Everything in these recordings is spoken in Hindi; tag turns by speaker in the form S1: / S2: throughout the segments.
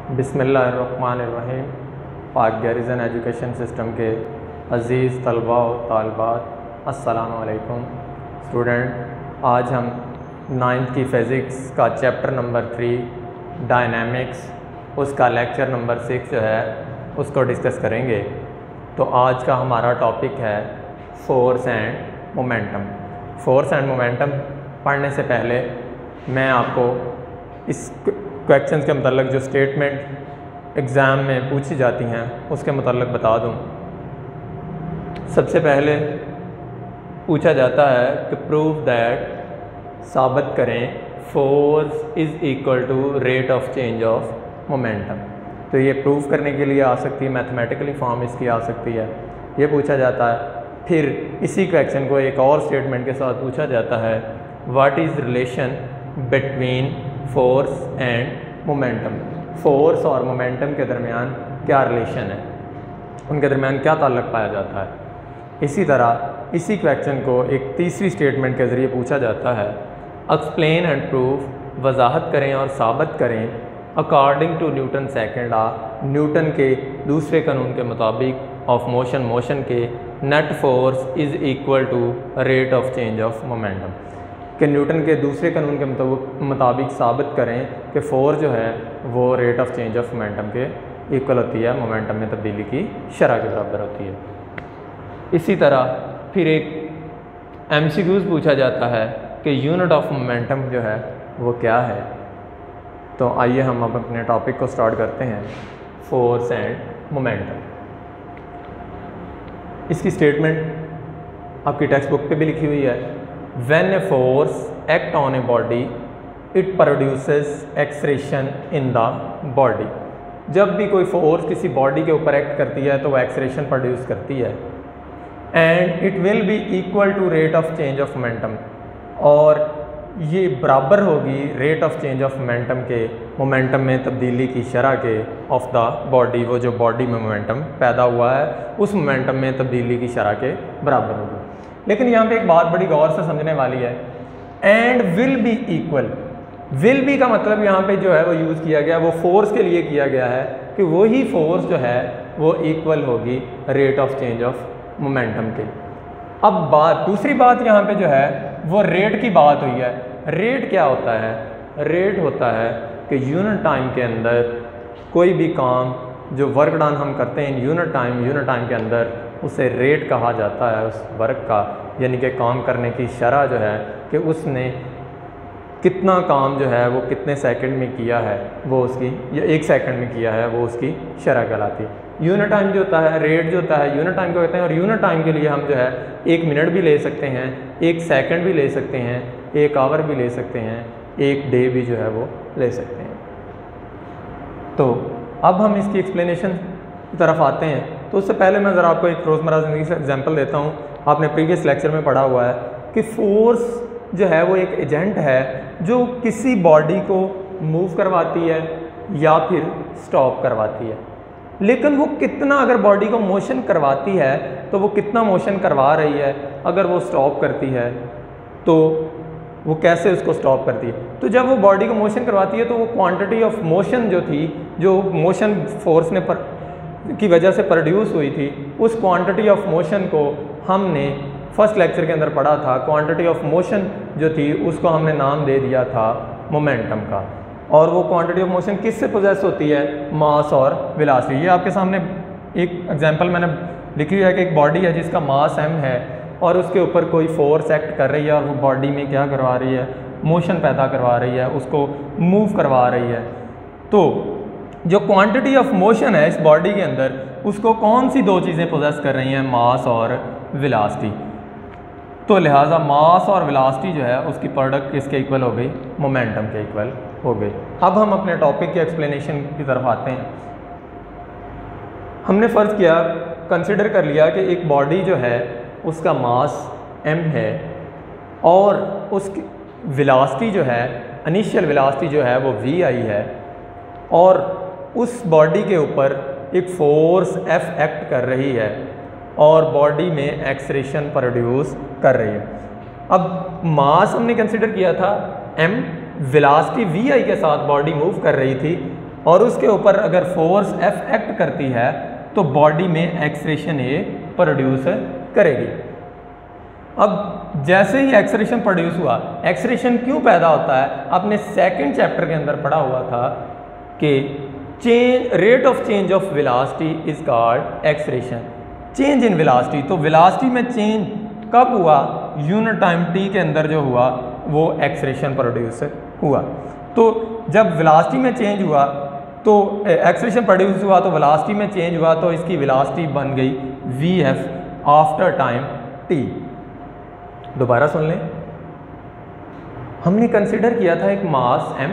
S1: बिस्मिल्लाहिर्रहमानिर्रहीम। पाक गैरिज़न एजुकेशन सिस्टम के अज़ीज़ तलबा व तालिबात अस्सलामु अलैकुम। स्टूडेंट, आज हम 9th की फ़िज़िक्स का चैप्टर नंबर 3 डायनामिक्स, उसका लेक्चर नंबर 6 जो है उसको डिस्कस करेंगे। तो आज का हमारा टॉपिक है force and momentum. Force and momentum पढ़ने से पहले मैं आपको इस क्वेश्चंस के मतलब जो स्टेटमेंट एग्ज़ाम में पूछी जाती हैं उसके मतलब बता दूं। सबसे पहले पूछा जाता है कि प्रूव दैट, साबित करें force is equal to rate of change of momentum. तो ये प्रूव करने के लिए आ सकती है, मैथमेटिकली फॉर्म इसकी आ सकती है, ये पूछा जाता है। फिर इसी क्वेश्चन को एक और स्टेटमेंट के साथ पूछा जाता है, what is relation between force and momentum. Force और मोमेंटम के दरमियान क्या रिलेशन है, उनके दरमियान क्या ताल्लुक़ पाया जाता है। इसी तरह इसी क्वेश्चन को एक तीसरी स्टेटमेंट के ज़रिए पूछा जाता है, एक्सप्लेन एंड प्रूव, वजाहत करें और साबित करें, according to Newton second law, न्यूटन के दूसरे कानून के मुताबिक ऑफ मोशन, मोशन के net force is equal to rate of change of momentum. कि न्यूटन के दूसरे कानून के मुताबिक साबित करें कि फोर्स जो है वो rate of change of momentum के इक्वल होती है, मोमेंटम में तब्दीली की शरह के बराबर होती है। इसी तरह फिर एक MCQs पूछा जाता है कि यूनिट ऑफ मोमेंटम जो है वो क्या है। तो आइए हम अब अपने टॉपिक को स्टार्ट करते हैं, फोर्स एंड मोमेंटम। इसकी स्टेटमेंट आपकी टेक्स्ट बुक पे भी लिखी हुई है। When a force act on a body, it produces acceleration in the body। जब भी कोई फोर्स किसी बॉडी के ऊपर एक्ट करती है तो वह एक्सेलरेशन प्रोड्यूस करती है। And it will be equal to rate of change of momentum, और ये बराबर होगी rate of change of momentum के, मोमेंटम में तब्दीली की शरह के, ऑफ द बॉडी, वो जो बॉडी में मोमेंटम पैदा हुआ है उस मोमेंटम में तब्दीली की शरह के बराबर होगी। लेकिन यहाँ पे एक बात बड़ी गौर से समझने वाली है, and will be equal. Will be का मतलब यहाँ पे जो है वो यूज़ किया गया, वो फोर्स के लिए किया गया है कि वही फोर्स जो है वो इक्वल होगी rate of change of momentum के। अब दूसरी बात यहाँ पे जो है वो रेट की बात हुई है। रेट क्या होता है? रेट होता है कि यूनिट टाइम के अंदर कोई भी काम, जो वर्क डन हम करते हैं यूनिट टाइम के अंदर, उसे रेट कहा जाता है उस वर्क का, यानी कि काम करने की शरह जो है कि उसने कितना काम जो है वो कितने सेकंड में किया है, वो उसकी, या 1 सेकंड में किया है, वो उसकी शरह कहलाती है। यूनिट टाइम जो होता है, रेट जो होता है यूनिट टाइम को कहते हैं। और यूनिट टाइम के लिए हम जो है 1 मिनट भी ले सकते हैं, 1 सेकंड भी ले सकते हैं, 1 आवर भी ले सकते हैं, 1 डे भी जो है वो ले सकते हैं। तो अब हम इसकी एक्सप्लेनेशन की तरफ आते हैं। तो उससे पहले मैं ज़रा आपको एक रोज़मर्रा ज़िंदगी से एग्जांपल देता हूँ। आपने प्रीवियस लेक्चर में पढ़ा हुआ है कि फोर्स जो है वो एक एजेंट है जो किसी बॉडी को मूव करवाती है या फिर स्टॉप करवाती है। लेकिन वो कितना, अगर बॉडी को मोशन करवाती है तो वो कितना मोशन करवा रही है, अगर वो स्टॉप करती है तो वो कैसे उसको स्टॉप करती है। तो जब वो बॉडी को मोशन करवाती है तो वो क्वांटिटी ऑफ मोशन जो थी, जो मोशन फोर्स ने की वजह से प्रोड्यूस हुई थी, उस क्वांटिटी ऑफ मोशन को हमने फर्स्ट लेक्चर के अंदर पढ़ा था। क्वांटिटी ऑफ मोशन जो थी उसको हमने नाम दे दिया था मोमेंटम का। और वो क्वांटिटी ऑफ मोशन किससे पोजेस होती है? मास और वेलोसिटी। ये आपके सामने एक एग्जांपल मैंने लिखी है कि एक बॉडी है जिसका मास m है और उसके ऊपर कोई फोर्स एक्ट कर रही है और वो बॉडी में क्या करवा रही है? मोशन पैदा करवा रही है, उसको मूव करवा रही है। तो जो क्वांटिटी ऑफ मोशन है इस बॉडी के अंदर, उसको कौन सी 2 चीज़ें पोजेस कर रही हैं? मास और वेलोसिटी। तो लिहाजा मास और वेलोसिटी जो है उसकी प्रोडक्ट किसके इक्वल हो गई? मोमेंटम के इक्वल हो गई। अब हम अपने टॉपिक के एक्सप्लेनेशन की तरफ आते हैं। हमने फ़र्ज़ किया, कंसिडर कर लिया कि एक बॉडी जो है उसका मास m है और उसकी वेलोसिटी जो है, इनिशियल वेलोसिटी जो है वो vi है, और उस बॉडी के ऊपर एक फोर्स F एक्ट कर रही है और बॉडी में एक्सेलरेशन प्रोड्यूस कर रही है। अब मास हमने कंसिडर किया था m, वेलोसिटी vi के साथ बॉडी मूव कर रही थी और उसके ऊपर अगर फोर्स F एक्ट करती है तो बॉडी में एक्सलेरेशन A प्रोड्यूस करेगी। अब जैसे ही एक्सलेरेशन प्रोड्यूस हुआ, एक्सलेरेशन क्यों पैदा होता है, आपने सेकंड चैप्टर के अंदर पढ़ा हुआ था कि rate of change of velocity is called acceleration. Change in velocity, तो वेलोसिटी में चेंज कब हुआ, यूनिट टाइम t के अंदर जो हुआ वो एक्सलेरेशन प्रोड्यूस हुआ। तो जब वेलोसिटी में चेंज हुआ तो एक्सलेरेशन प्रोड्यूस हुआ तो वेलोसिटी में चेंज हुआ, तो इसकी वेलोसिटी बन गई vf आफ्टर टाइम t। दोबारा सुन लें, हमने कंसिडर किया था एक मास m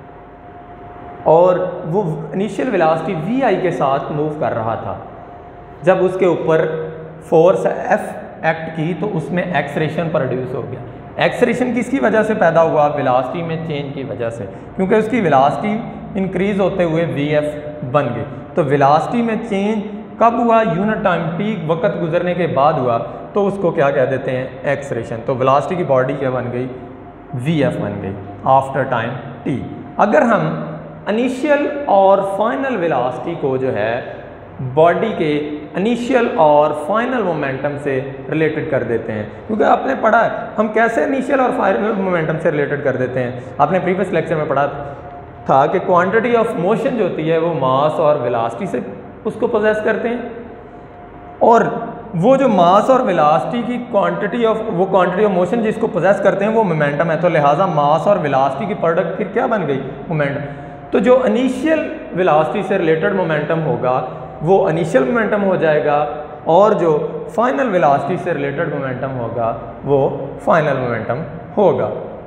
S1: और वो इनिशियल वेलोसिटी vi के साथ मूव कर रहा था। जब उसके ऊपर फोर्स F एक्ट की तो उसमें एक्सलेरेशन प्रोड्यूस हो गया। एक्सलेरेशन किसकी वजह से पैदा हुआ, वेलोसिटी में चेंज की वजह से, क्योंकि उसकी वेलोसिटी इंक्रीज होते हुए vf बन गई। तो वेलोसिटी में चेंज कब हुआ, यूनिट टाइम t वक्त गुजरने के बाद हुआ, तो उसको क्या कह देते हैं, एक्सलेरेशन। तो वेलोसिटी की बॉडी क्या बन गई, vf बन गई आफ्टर टाइम t। अगर हम इनिशियल और फाइनल वेलोसिटी को जो है बॉडी के इनिशियल और फाइनल मोमेंटम से रिलेटेड कर देते हैं, क्योंकि आपने पढ़ा है हम कैसे इनिशियल और फाइनल मोमेंटम से रिलेटेड कर देते हैं। आपने प्रीवियस लेक्चर में पढ़ा था कि क्वांटिटी ऑफ मोशन जो होती है वो मास और वेलोसिटी से उसको पोजेस करते हैं, और वो जो मास और वेलोसिटी की क्वांटिटी ऑफ मोशन जिसको पोजेस करते हैं वो मोमेंटम है। तो लिहाजा मास और वेलोसिटी की प्रोडक्ट फिर क्या बन गई, मोमेंटम। तो जो इनिशियल वेलोसिटी से रिलेटेड मोमेंटम होगा वो इनिशियल मोमेंटम हो जाएगा, और जो फाइनल वेलोसिटी से रिलेटेड मोमेंटम होगा वो फाइनल मोमेंटम होगा।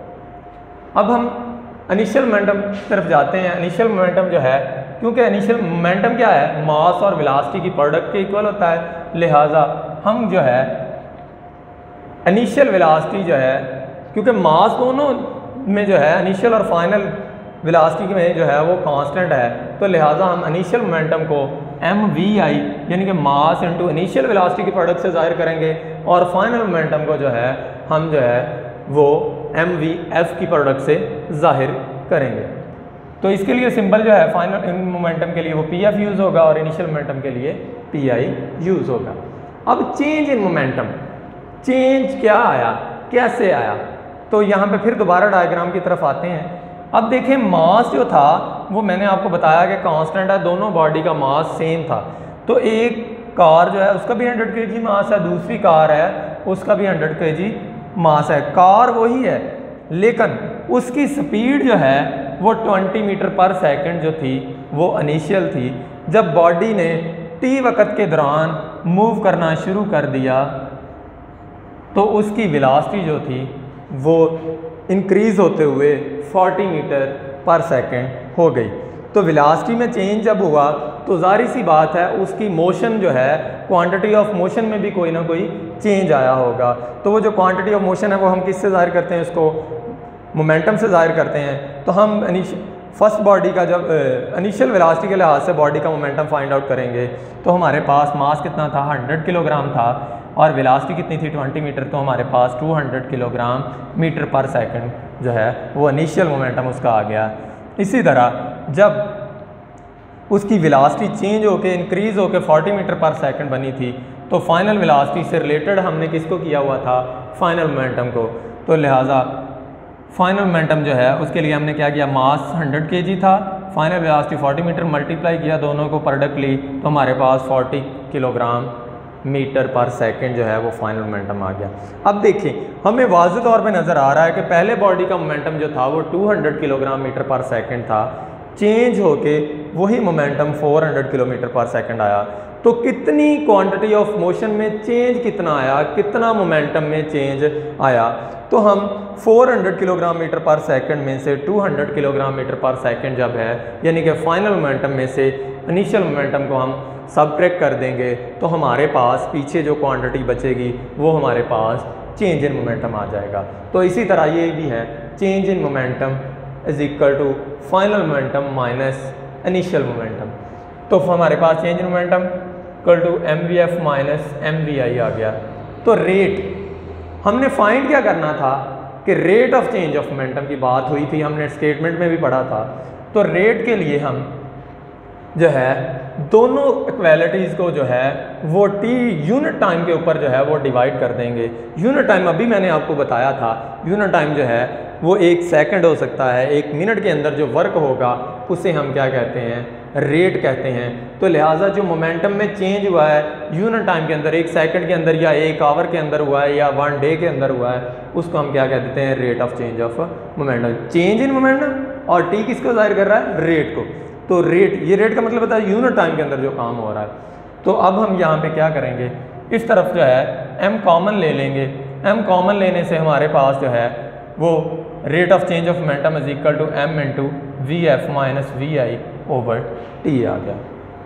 S1: अब हम इनिशियल मोमेंटम की तरफ जाते हैं। इनिशियल मोमेंटम जो है, क्योंकि इनिशियल मोमेंटम क्या है, मास और वेलोसिटी की प्रोडक्ट के इक्वल होता है, लिहाजा हम जो है इनिशियल वेलोसिटी जो है, क्योंकि मास दोनों में जो है इनिशियल और फाइनल वेलोसिटी में जो है वो कांस्टेंट है, तो लिहाजा हम इनिशियल मोमेंटम को mvi यानी कि मास इनटू इनिशियल वेलोसिटी की प्रोडक्ट से जाहिर करेंगे, और फाइनल मोमेंटम को जो है हम जो है वो mvf की प्रोडक्ट से जाहिर करेंगे। तो इसके लिए सिंबल जो है फाइनल मोमेंटम के लिए वो pf यूज़ होगा और इनिशियल मोमेंटम के लिए pi यूज़ होगा। अब चेंज इन मोमेंटम, चेंज क्या आया, कैसे आया, तो यहाँ पे फिर दोबारा डायग्राम की तरफ आते हैं। अब देखें मास जो था वो मैंने आपको बताया कि कांस्टेंट है, दोनों बॉडी का मास सेम था। तो एक कार जो है उसका भी 100 kg मास है, दूसरी कार है उसका भी 100 kg मास है। कार वही है लेकिन उसकी स्पीड जो है वो 20 मीटर पर सेकंड जो थी वो इनिशियल थी। जब बॉडी ने t वक्त के दौरान मूव करना शुरू कर दिया तो उसकी वेलोसिटी जो थी वो इंक्रीज़ होते हुए 40 मीटर पर सेकंड हो गई। तो वेलोसिटी में चेंज जब हुआ तो ज़ाहिर सी बात है उसकी मोशन जो है, क्वांटिटी ऑफ मोशन में भी कोई ना कोई चेंज आया होगा। तो वो जो क्वांटिटी ऑफ मोशन है वो हम किससे ज़ाहिर करते हैं, उसको मोमेंटम से ज़ाहिर करते हैं। तो हम फर्स्ट बॉडी का जब इनिशियल वेलोसिटी के लिहाज से बॉडी का मोमेंटम फाइंड आउट करेंगे तो हमारे पास मास कितना था, 100 किलोग्राम था, और वेलोसिटी कितनी थी, 20 मीटर, तो हमारे पास 200 किलोग्राम मीटर पर सेकंड जो है वो इनिशियल मोमेंटम उसका आ गया। इसी तरह जब उसकी वेलोसिटी चेंज होकर इंक्रीज़ होकर 40 मीटर पर सेकंड बनी थी तो फाइनल वेलोसिटी से रिलेटेड हमने किसको किया हुआ था, फाइनल मोमेंटम को। तो लिहाजा फाइनल मोमेंटम जो है उसके लिए हमने क्या किया, मास 100 kg था, फाइनल वेलोसिटी 40 मीटर, मल्टीप्लाई किया दोनों को प्रोडक्ट ली तो हमारे पास 40 किलोग्राम मीटर पर सेकंड जो है वो फाइनल मोमेंटम आ गया। अब देखिए हमें वाज़ेह तौर पे नज़र आ रहा है कि पहले बॉडी का मोमेंटम जो था वो 200 किलोग्राम मीटर पर सेकंड था, चेंज होके वही मोमेंटम 400 किलोमीटर पर सेकंड आया। तो कितनी क्वांटिटी ऑफ मोशन में चेंज कितना आया, कितना मोमेंटम में चेंज आया, तो हम 400 किलोग्राम मीटर पर सेकंड में से 200 किलोग्राम मीटर पर सेकंड जब है यानी कि फाइनल मोमेंटम में से इनिशियल मोमेंटम को हम सबट्रैक्ट कर देंगे तो हमारे पास पीछे जो क्वांटिटी बचेगी वो हमारे पास चेंज इन मोमेंटम आ जाएगा। तो इसी तरह ये भी है, change in momentum is equal to final momentum minus initial momentum. तो हमारे पास change in momentum equal to mvf minus mvi आ गया। तो रेट हमने फाइंड क्या करना था कि rate of change of momentum की बात हुई थी, हमने स्टेटमेंट में भी पढ़ा था। तो रेट के लिए हम जो है दोनों इक्वालिटीज़ को जो है वो टी यूनिट टाइम के ऊपर जो है वो डिवाइड कर देंगे। यूनिट टाइम अभी मैंने आपको बताया था, यूनिट टाइम जो है वो 1 सेकंड हो सकता है, 1 मिनट के अंदर जो वर्क होगा उसे हम क्या कहते हैं, रेट कहते हैं। तो लिहाजा जो मोमेंटम में चेंज हुआ है यूनिट टाइम के अंदर, 1 सेकंड के अंदर या 1 आवर के अंदर हुआ है या 1 डे के अंदर हुआ है, उसको हम क्या कह देते हैं, rate of change of momentum. Change in momentum, और टी किसको जाहिर कर रहा है, रेट को। तो रेट, ये रेट का मतलब होता है यूनिट टाइम के अंदर जो काम हो रहा है। तो अब हम यहाँ पे क्या करेंगे, इस तरफ जो है m कॉमन ले लेंगे। m कॉमन लेने से हमारे पास जो है वो rate of change of momentum is equal to m into V F minus V I over T आ गया।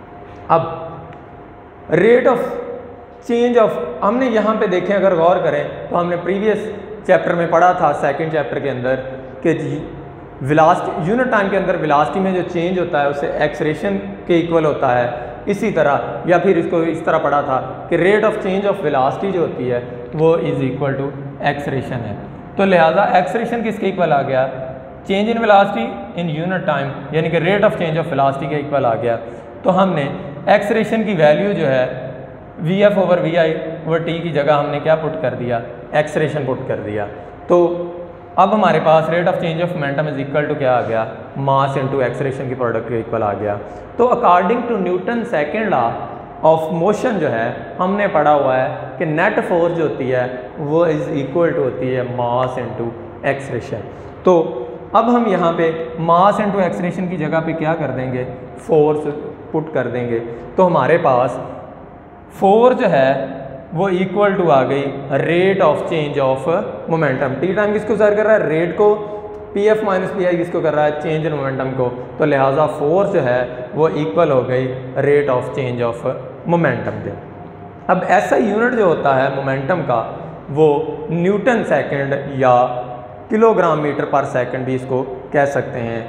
S1: अब रेट ऑफ चेंज ऑफ, हमने यहाँ पे देखें, अगर गौर करें तो हमने प्रीवियस चैप्टर में पढ़ा था, सेकंड चैप्टर के अंदर, कि वेलोसिटी यूनिट टाइम के अंदर वेलोसिटी में जो चेंज होता है उससे एक्सलेरेशन के इक्वल होता है। इसी तरह, या फिर इसको इस तरह पढ़ा था कि rate of change of velocity जो होती है वो इज इक्वल टू एक्सलेरेशन है। तो लिहाजा एक्सलेरेशन किसके इक्वल आ गया, change in velocity in unit time, यानी कि rate of change of velocity के इक्वल आ गया। तो हमने एक्सलेरेशन की वैल्यू जो है V F over V I over T की जगह हमने क्या पुट कर दिया, एक्सलेरेशन पुट कर दिया। तो अब हमारे पास rate of change of momentum is equal to क्या आ गया, मास इनटू एक्सलेरेशन की प्रोडक्ट के इक्वल आ गया। तो according to Newton second law of motion जो है हमने पढ़ा हुआ है कि नेट फोर्स जो होती है वो इज इक्वल टू होती है मास इनटू एक्सलेरेशन। तो अब हम यहाँ पे मास इनटू एक्सलेरेशन की जगह पे क्या कर देंगे, फोर्स पुट कर देंगे। तो हमारे पास फोर्स जो है वो इक्वल टू आ गई rate of change of momentum. T time किसको जाहिर कर रहा है, रेट को, P F minus P I किसको कर रहा है, चेंज इन मोमेंटम को। तो लिहाजा फोर्स जो है वो इक्वल हो गई rate of change of momentum के। अब ऐसा यूनिट जो होता है मोमेंटम का वो न्यूटन सेकंड या किलोग्राम मीटर पर सेकंड भी इसको कह सकते हैं।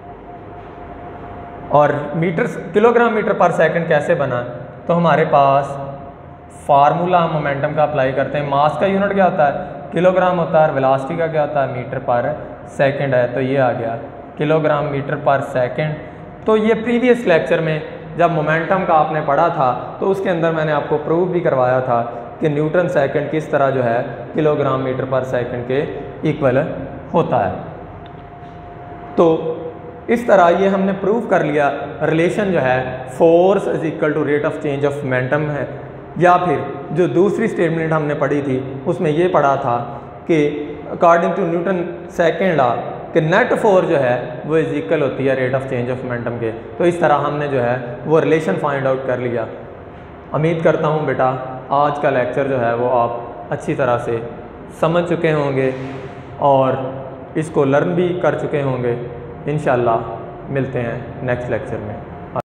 S1: और metre, kilogram metre per second कैसे बना, तो हमारे पास फार्मूला मोमेंटम का अप्लाई करते हैं। मास का यूनिट क्या होता है, किलोग्राम होता है, और वेलोसिटी का क्या होता है, मीटर पर सेकंड है। तो ये आ गया किलोग्राम मीटर पर सेकंड। तो ये प्रीवियस लेक्चर में जब मोमेंटम का आपने पढ़ा था तो उसके अंदर मैंने आपको प्रूव भी करवाया था कि न्यूटन सेकंड किस तरह जो है किलोग्राम मीटर पर सेकंड के इक्वल होता है। तो इस तरह ये हमने प्रूव कर लिया, रिलेशन जो है force is equal to rate of change of momentum है। या फिर जो दूसरी स्टेटमेंट हमने पढ़ी थी उसमें ये पढ़ा था कि according to Newton second law कि नेट फोर्स जो है वो इज इक्वल होती है rate of change of momentum के। तो इस तरह हमने जो है वो रिलेशन फाइंड आउट कर लिया। उम्मीद करता हूँ बेटा आज का लेक्चर जो है वो आप अच्छी तरह से समझ चुके होंगे और इसको लर्न भी कर चुके होंगे। इंशाल्लाह मिलते हैं नेक्स्ट लेक्चर में।